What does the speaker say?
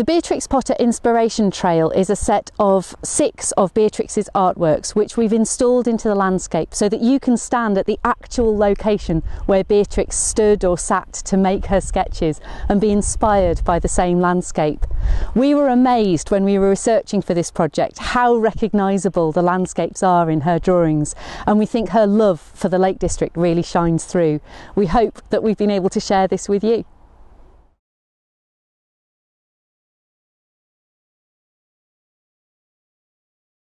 The Beatrix Potter Inspiration Trail is a set of 6 of Beatrix's artworks which we've installed into the landscape so that you can stand at the actual location where Beatrix stood or sat to make her sketches and be inspired by the same landscape. We were amazed when we were researching for this project how recognisable the landscapes are in her drawings, and we think her love for the Lake District really shines through. We hope that we've been able to share this with you.